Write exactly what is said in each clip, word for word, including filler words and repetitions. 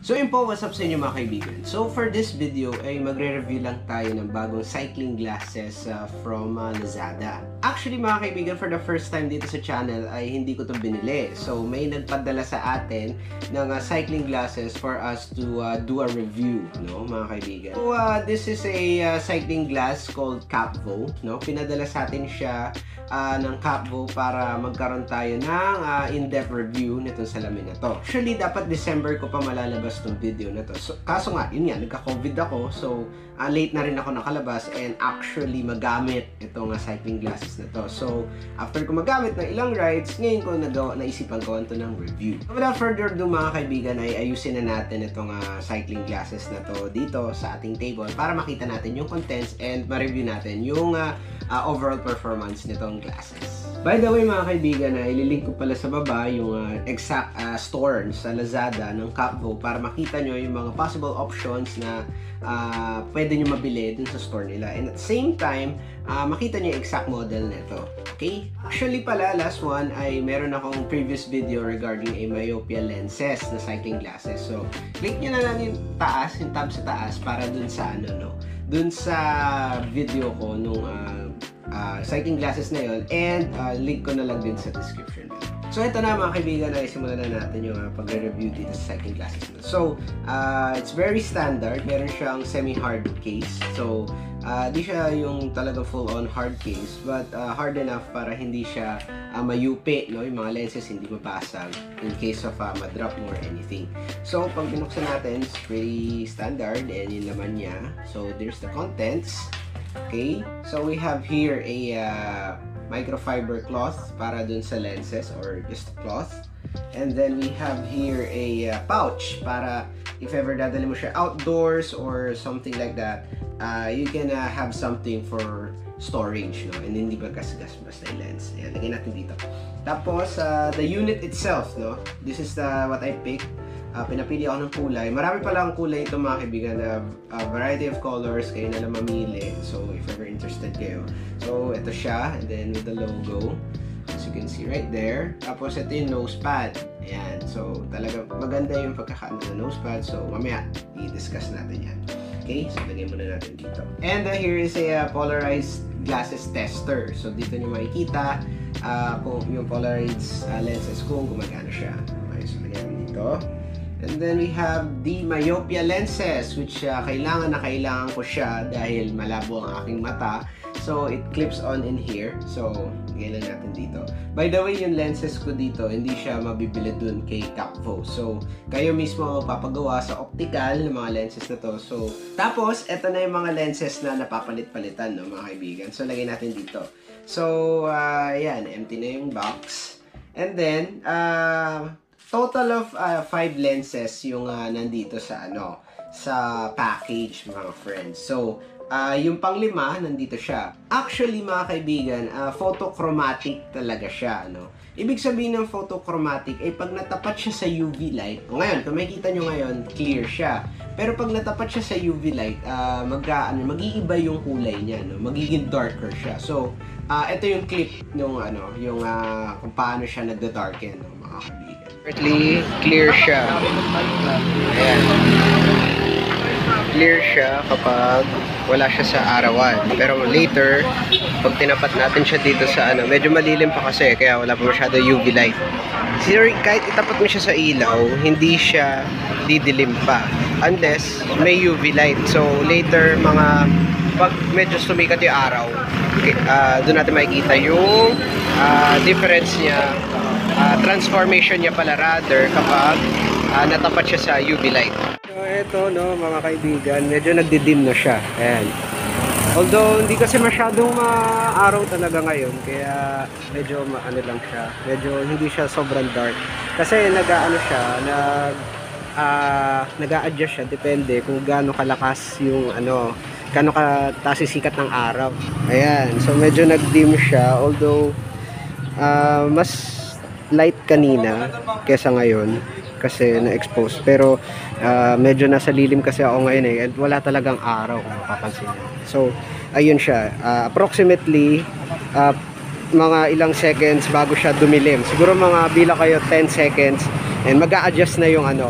So yun po, what's up sa inyo mga kaibigan? So for this video ay magre-review lang tayo ng bagong cycling glasses uh, from uh, Lazada. Actually mga kaibigan, for the first time dito sa channel ay hindi ko ito binili. So may nagpadala sa atin ng uh, cycling glasses for us to uh, do a review, no mga kaibigan. So uh, this is a uh, cycling glass called Kapvoe, no? Pinadala sa atin siya uh, ng Kapvoe para magkaroon tayo ng uh, in-depth review nitong salamin na to. Actually dapat December ko pa malalabas tong video na to. So, kaso nga, yun nga, nagka-COVID ako. So, uh, late na rin ako nakalabas and actually magamit itong uh, cycling glasses na to. So, after ko magamit ng ilang rides, ngayon ko nagawa, naisipan ko ito ng review. So, without further ado mga kaibigan, ay ayusin na natin itong uh, cycling glasses na to dito sa ating table para makita natin yung contents and ma-review natin yung uh, uh, overall performance nitong glasses. By the way mga kaibigan, uh, ililink ko pala sa baba yung uh, exact uh, store sa Lazada ng Kapvoe para makita nyo yung mga possible options na uh, pwede nyo mabili dun sa store nila. And at the same time, uh, makita nyo yung exact model nito. Okay? Actually pala, last one ay meron akong previous video regarding a myopia lenses na cycling glasses. So, click nyo na lang yung taas, yung tab sa taas para dun sa ano, no? Dun sa video ko nung uh, uh, cycling glasses na yun. And uh, link ko na lang din sa description. So ito na mga kaibigan, ay simulan na natin yung uh, pag-review dito sa cycling glasses na. So, uh, it's very standard. Meron siyang semi-hard case. So, uh, di siya yung talaga full-on hard case, but uh, hard enough para hindi siya uh, mayupi, no? Yung mga lenses hindi mapasag in case of uh, madrop mo or anything. So, pag binuksan natin, it's pretty standard and yung laman niya. So, there's the contents. Okay? So, we have here a uh, microfiber cloth para dun sa lenses or just cloth. And then we have here a uh, pouch para if ever dadali mo siya outdoors or something like that, uh, you can uh, have something for storage, no? And hindi magkasgas basta yung lens. Ayan, lagyan natin dito. Tapos, uh, the unit itself, no? This is the, what I picked. Uh, pinapili ako ng kulay. Marami pala ang kulay ito mga kaibigan. Uh, a variety of colors. Kayo na lang mamili. So, if ever interested kayo. So, ito siya. And then, with the logo. As you can see right there. Tapos, ito yung nose pad. Ayan. So, talaga maganda yung pagkakaano ng nose pad. So, mamaya, i-discuss natin yan. Okay? So, lagyan muna natin dito. And uh, here is a uh, polarized glasses tester. So, dito nyo makikita uh, kung yung polarized uh, lenses kung gumagana siya. Okay, so, lagyan dito. And then we have the myopia lenses, which uh, kailangan na kailangan ko siya dahil malabo ang aking mata. So, it clips on in here. So, lagay lang natin dito. By the way, yung lenses ko dito, hindi siya mabibili dun kay Kapvoe. So, kayo mismo papagawa sa optical ng mga lenses na to. So, tapos, eto na yung mga lenses na napapalit-palitan, no, mga kaibigan. So, lagay natin dito. So, uh, yan, empty na yung box. And then, uh, total of uh, five lenses yung uh, nandito sa ano sa package mga friends. So, uh, yung panglima nandito siya. Actually mga kaibigan, uh, photochromatic talaga siya, no. Ibig sabihin ng photochromatic ay pag natapat siya sa U V light. O ngayon, kung makikita nyo ngayon, clear siya. Pero pag natapat siya sa U V light, uh, mag, ano, mag-iiba yung kulay niya, no. Magiging darker siya. So, uh, ito yung clip nung ano, yung uh, kung paano siya nagda-darken, no, mga kaibigan. Currently, clear siya. Ayan. Clear siya kapag wala siya sa arawan. Pero later, pag tinapat natin siya dito sa ano, medyo malilim pa kasi kaya wala pa masyado U V light. Sir, kahit itapat mo siya sa ilaw, hindi siya didilim pa. Unless may U V light. So later, mga pag medyo sumikat yung araw, okay, uh, doon natin makikita yung uh, difference niya. Uh, transformation niya pala rather kapag uh, natapat siya sa U V light. So ito no mga kaibigan, medyo nagdidim na siya. Ayan. Although hindi kasi masyadong maaraw talaga ngayon, kaya medyo ano lang siya. Medyo hindi siya sobrang dark. Kasi nag-aano siya, nag uh, nag-a-adjust siya depende kung gaano kalakas yung ano, gaano kataas yung sikat ng araw. Ayan. So medyo nag-dim siya, although uh, mas light kanina kesa ngayon kasi na-expose, pero uh, medyo nasa lilim kasi ako ngayon eh, at wala talagang araw kung mapapansin nyo. So ayun siya, uh, approximately uh, mga ilang seconds bago siya dumilim, siguro mga bila kayo ten seconds and mag-a-adjust na yung ano,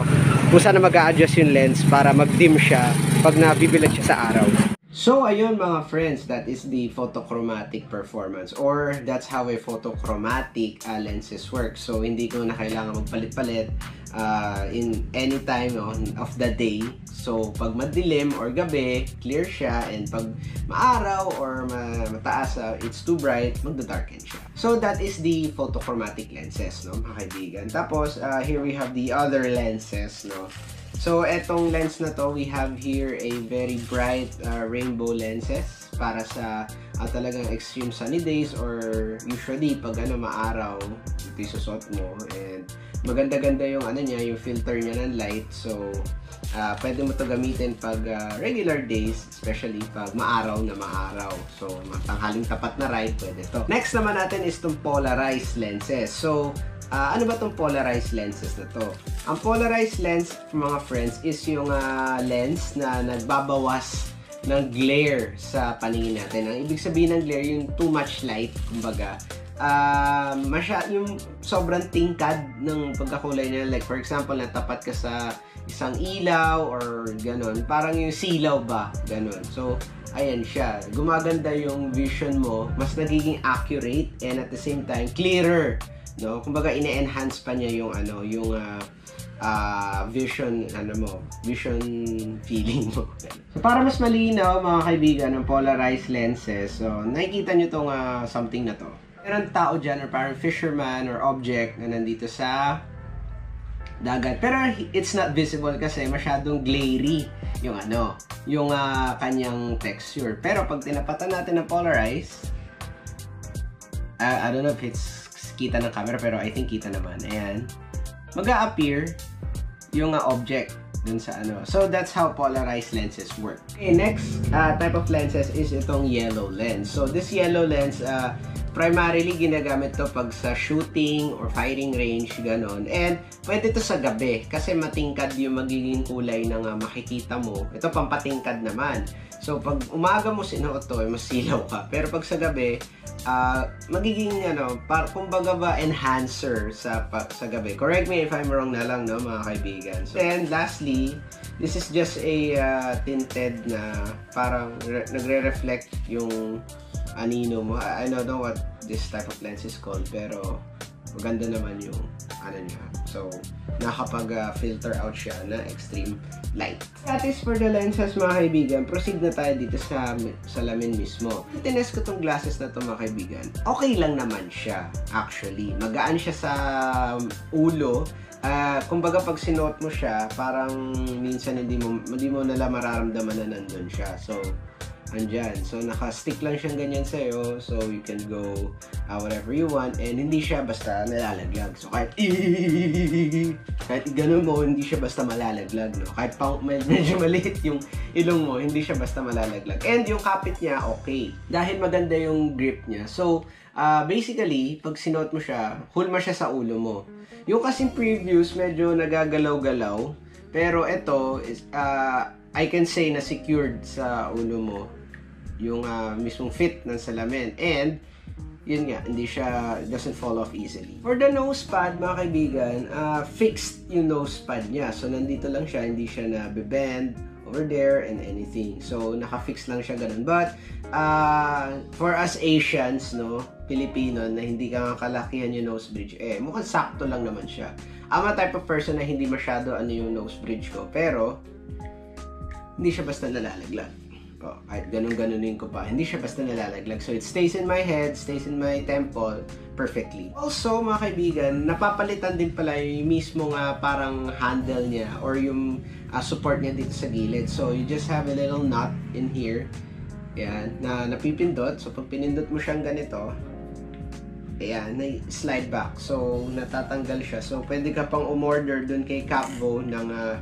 kung saan mag-a-adjust yung lens para mag-dim siya pag nabibilad siya sa araw. So, ayun mga friends, that is the photochromatic performance, or that's how a photochromatic uh, lenses work. So, hindi ko na kailangan magpalit-palit uh, in any time on, of the day. So, pag madilim or gabi, clear siya, and pag maaraw or ma mataas, uh, it's too bright, magda-darken siya. So, that is the photochromatic lenses, no, mga kaibigan. Tapos, uh, here we have the other lenses, no. So, etong lens na to, we have here a very bright uh, rainbow lenses para sa uh, talagang extreme sunny days, or usually pag ano maaraw, ito yung susot mo, and maganda-ganda yung ano niya, yung filter niya ng light. So, uh, pwede mo to gamitin pag uh, regular days, especially pag maaraw na maaraw. So, matanghaling tapat na ride, pwede to. Next naman natin is itong polarized lenses. So, Uh, ano ba itong polarized lenses na to? Ang polarized lens, mga friends, is yung uh, lens na nagbabawas ng glare sa paningin natin. Ang ibig sabihin ng glare, yung too much light, kumbaga. Uh, masya, yung sobrang tingkad ng pagkakulay niya. Like for example, natapat ka sa isang ilaw or ganon. Parang yung silaw ba? Ganon. So, ayan siya. Gumaganda yung vision mo. Mas nagiging accurate and at the same time, clearer. No, kumbaga ine-enhance pa niya yung ano, yung uh, uh, vision ano mo, vision feeling mo. So para mas malinaw mga kaibigan ng polarized lenses, so nakikita niyo tong uh, something na to. Meron tao diyan or parang fisherman or object na nandito sa dagat. Pero it's not visible kasi masyadong glary yung ano, yung uh, kanyang texture. Pero pag tinapatan natin ng polarized, uh, I don't know if it's kita ng camera, pero I think kita naman. Ayan. Mag-a-appear yung uh, object dun sa ano. So, that's how polarized lenses work. Okay, next uh, type of lenses is itong yellow lens. So, this yellow lens, uh, primarily ginagamit to pag sa shooting or firing range, ganon. And pwede to sa gabi kasi matingkad yung magiging kulay ng uh, makikita mo. Ito pampatingkad naman. So, pag umaga mo sinuot to, mas silaw ka. Pero pag sa gabi, uh, magiging, ano, par, kumbaga ba, enhancer sa, pa, sa gabi. Correct me if I'm wrong na lang, no, mga kaibigan. So, and lastly, this is just a uh, tinted na parang nagre-reflect yung anino mo. I don't know what this type of lens is called, pero maganda naman yung ano niya. So, nakapag-filter uh, out siya na extreme light. That is for the lenses, mga kaibigan. Proceed na tayo dito sa salamin mismo. Tinest ko tong glasses na to, mga kaibigan. Okay lang naman siya, actually. Magaan siya sa ulo. Uh, kumbaga, pag sinuot mo siya, parang minsan hindi mo, hindi mo nala mararamdaman na nandun siya. So, andyan. So, naka-stick lang siyang ganyan sa'yo. So, you can go uh, whatever you want. And hindi siya basta nalalaglag. So, kahit kahit ganun mo, hindi siya basta malalaglag. No? Kahit pang medyo maliit yung ilong mo, hindi siya basta malalaglag. And yung kapit niya, okay. Dahil maganda yung grip niya. So, uh, basically, pag sinuot mo siya, hulma siya sa ulo mo. Yung kasing previous, medyo nagagalaw-galaw. Pero ito, is, uh, I can say na secured sa ulo mo yung uh, mismong fit ng salamin. And, yun nga, hindi siya, doesn't fall off easily. For the nose pad, mga kaibigan, uh, fixed yung nose pad niya. So, nandito lang siya, hindi siya na bebend over there and anything. So, naka-fix lang siya ganun. But, uh, for us Asians, no, Pilipino, na hindi ka kalakihan yung nose bridge, eh, mukhang sakto lang naman siya. I'm a type of person na hindi masyado ano yung nose bridge ko. Pero, hindi siya basta nalalaglag. Oh, kahit ganun-ganunin ko pa, hindi siya basta nalalaglag. So, it stays in my head, stays in my temple perfectly. Also, mga kaibigan, napapalitan din pala yung mismong uh, parang handle niya or yung uh, support niya dito sa gilid. So, you just have a little knot in here. Ayan, na napipindot. So, pag pinindot mo siyang ganito, ayan, na-slide back. So, natatanggal siya. So, pwede ka pang umorder dun kay Kapvoe ng uh,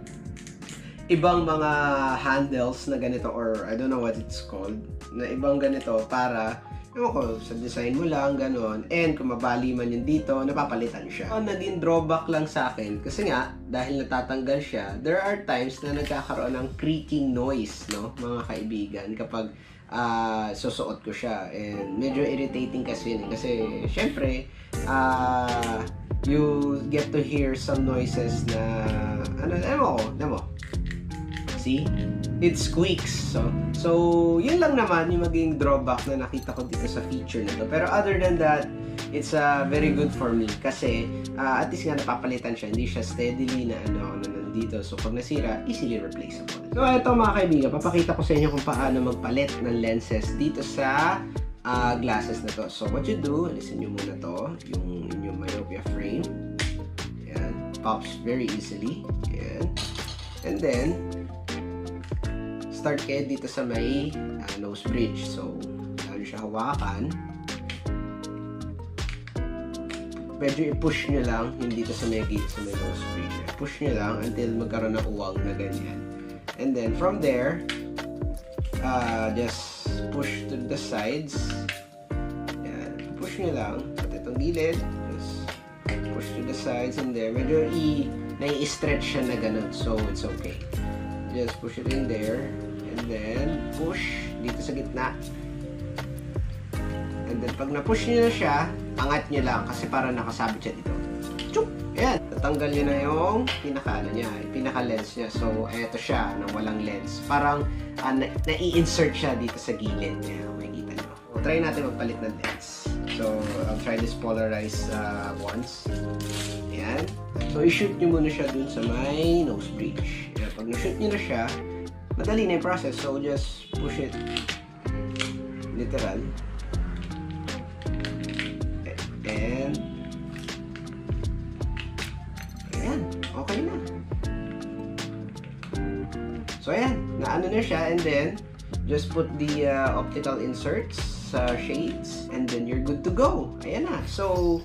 ibang mga handles na ganito, or I don't know what it's called, na ibang ganito para, ewan ko, sa design mo lang, ganon. And kung mabali man yun dito, napapalitan siya. So, naging drawback lang sa akin, kasi nga, dahil natatanggal siya, there are times na nagkakaroon ng creaking noise, no, mga kaibigan, kapag uh, susuot ko siya. And medyo irritating kasi yun, kasi syempre, uh, you get to hear some noises na, ano, ano mo, ano mo. See? It squeaks. So, so, yun lang naman yung maging drawback na nakita ko dito sa feature na to. Pero other than that, it's uh, very good for me. Kasi, uh, at least nga napapalitan siya. Hindi siya steadily na ano, na nandito. So, pag nasira, easily replaceable. So, eto mga kaibigan, papakita ko sa inyo kung paano magpalit ng lenses dito sa uh, glasses na to. So, what you do, alisin nyo muna to, yung inyong myopia frame. Ayan. Pops very easily. Ayan. And then, start kayo dito sa may uh, nose bridge. So, lalo siya hawakan. Medyo i-push nyo lang, hindi dito sa may, sa may nose bridge. Push nyo lang until magkaroon ng uwag na ganyan. And then, from there, uh, just push to the sides. Yan. Push nyo lang. At itong gilid, just push to the sides and there. Medyo i- nai-stretch siya na ganun. So, it's okay. Just push it in there. And then, push dito sa gitna. And then, pag na-push nyo na siya, angat nyo lang kasi para nakasabit siya dito. Chup! Ayan. Tatanggal nyo na yung pinaka-ano niya, pinaka-lens niya. So, eto siya, na walang lens. Parang, uh, na-i-insert siya dito sa gilid. Ayan, makikita nyo. So, try natin magpalit ng lens. So, I'll try this polarized uh, ones. Ayan. So, i-shoot nyo muna siya dun sa my nose bridge. Ayan. Pag na-shoot nyo na siya, madali na yung process. So, just push it literal. And ayan, okay na. So, ayan, naano na siya. And then, just put the uh, optical inserts sa uh, shades. And then, you're good to go. Ayan na. So,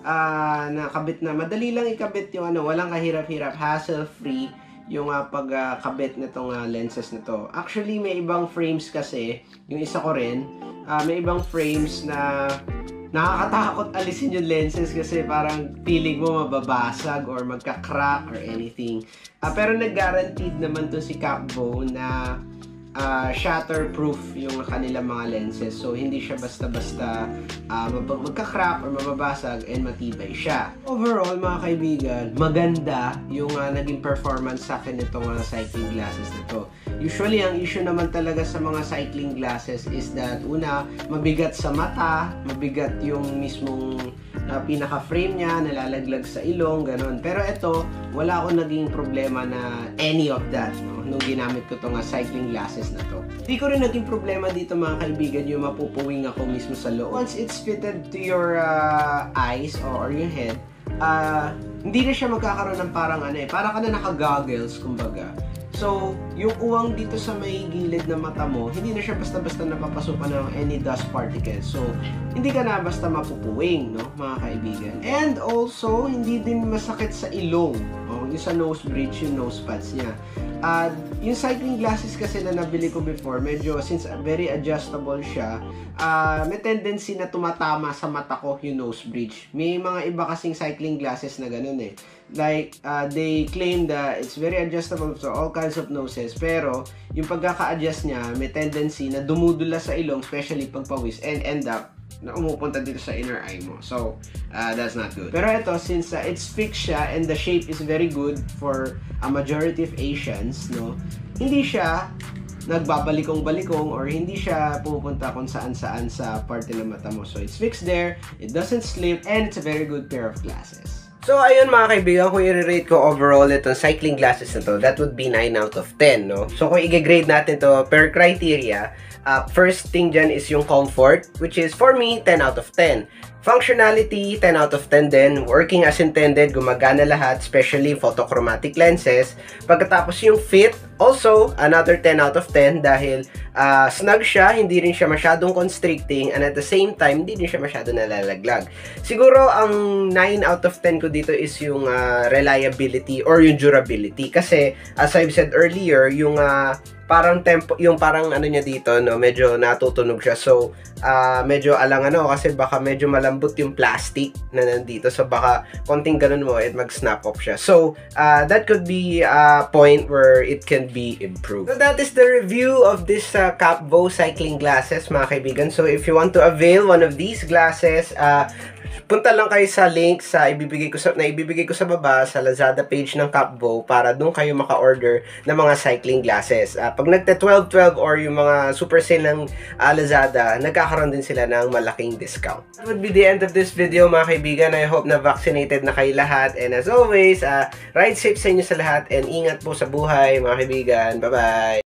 uh, nakabit na. Madali lang ikabit yung ano, walang kahirap-hirap, hassle-free yung uh, pagkabit uh, nitong uh, lenses na to. Actually, may ibang frames kasi, yung isa ko rin, uh, may ibang frames na nakakatakot alisin yung lenses kasi parang feeling mo mababasag or magka-crack or anything. Uh, pero nag-guaranteed naman to si Kapvoe na uh, shatter-proof yung kanilang mga lenses. So, hindi siya basta-basta uh, magka-crack or mababasag and matibay siya. Overall, mga kaibigan, maganda yung uh, naging performance sa akin itong uh, cycling glasses na to. Usually, ang issue naman talaga sa mga cycling glasses is that, una, mabigat sa mata, mabigat yung mismong uh, pinaka-frame niya, nalalaglag sa ilong, ganun. Pero ito, wala akong naging problema na any of that, no? Nung ginamit ko itong uh, cycling glasses na to. Hindi ko rin naging problema dito, mga kaibigan, yung mapupuwing ako mismo sa loob. Once it's fitted to your uh, eyes or your head, uh, hindi na siya magkakaroon ng parang ano eh, parang ka na naka-goggles, kumbaga. So, yung uwang dito sa may gilid ng mata mo, hindi na siya basta-basta napapasukan ng any dust particles. So, hindi ka na basta mapupuwing, no, mga kaibigan. And also, hindi din masakit sa ilong. Oh, yung sa nose bridge, yung nose pads niya. Uh, yung cycling glasses kasi na nabili ko before, medyo, since very adjustable siya, uh, may tendency na tumatama sa mata ko yung nose bridge. May mga iba kasing cycling glasses na ganun eh. Like, uh, they claim that it's very adjustable to all kinds of noses, pero yung pagkaka-adjust niya, may tendency na dumudula sa ilong, especially pag pawis, and end up na umupunta dito sa inner eye mo. So, uh, that's not good. Pero ito, since uh, it's fixed siya and the shape is very good for a majority of Asians, no, hindi siya nagbabalikong-balikong or hindi siya pumupunta kung saan-saan sa parte ng mata mo. So, it's fixed there, it doesn't slip, and it's a very good pair of glasses. So, ayun mga kaibigan, kung i-rate ko overall itong cycling glasses na to, that would be nine out of ten, no? So, kung i-grade natin to per criteria, uh, first thing dyan is yung comfort, which is, for me, ten out of ten. Functionality, ten out of ten din. Working as intended, gumagana lahat, especially photochromatic lenses. Pagkatapos yung fit, also, another ten out of ten dahil uh, snug siya, hindi rin siya masyadong constricting, and at the same time, hindi rin siya masyadong nalalaglag. Siguro, ang nine out of ten ko dito is yung uh, reliability or yung durability. Kasi, as I've said earlier, yung uh, parang tempo, yung parang ano niya dito, no, medyo natutunog siya. So, uh, medyo alang ano, kasi baka medyo malambot yung plastic na nandito. So, baka konting ganun mo, it mag-snap off siya. So, uh, that could be a point where it can be improved. So, that is the review of this uh, Kapvoe cycling glasses, mga kaibigan. So, if you want to avail one of these glasses, uh, punta lang kayo sa link sa ibibigay ko sa na ibibigay ko sa baba sa Lazada page ng Kapvoe para doon kayo maka-order ng mga cycling glasses. Uh, pag nagte twelve twelve or yung mga super sale ng uh, Lazada, nagkakaroon din sila ng malaking discount. That would be the end of this video, mga kaibigan. I hope na vaccinated na kayo lahat, and as always, uh, ride safe sa inyo sa lahat and ingat po sa buhay, mga kaibigan. Bye-bye!